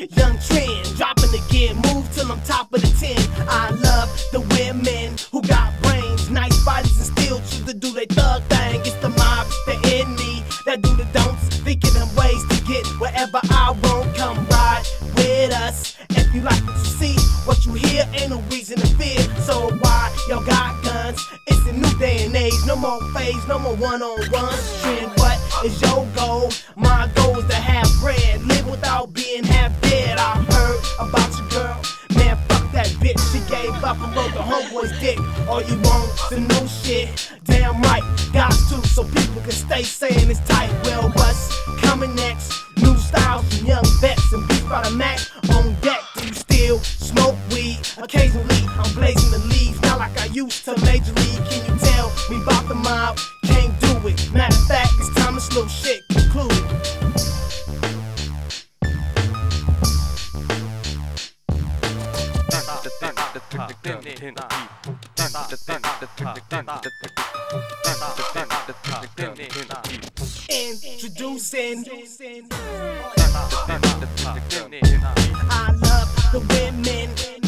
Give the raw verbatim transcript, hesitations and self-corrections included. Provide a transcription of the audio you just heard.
young trend, dropping again, move till I'm top of the ten. I love the women who got brains, nice bodies, and still choose to do their thug thing. It's the mob, it's the in me that do the don'ts, thinking of ways to get wherever I want. Come ride with us if you like what you see. What you hear ain't no reason to fear. So why y'all got guns? It's a new day and age. No more phase, no more one-on-ones. Trend, what is your goal? My goal is to have bread, live without being half dead. I heard about your girl, man, fuck that bitch. She gave up and rode the homeboy's dick. All you want the new shit, damn right, got to, so people can stay saying it's tight. Well, what's coming next? New styles from young vets and beats by the Mac on deck. Do you still smoke weed? Occasionally I'm blazing the leaves, not like I used to Major League. Can you tell me about the mob? Can't do it. Matter of fact, it's time this little shit conclude. Introducing, I love the women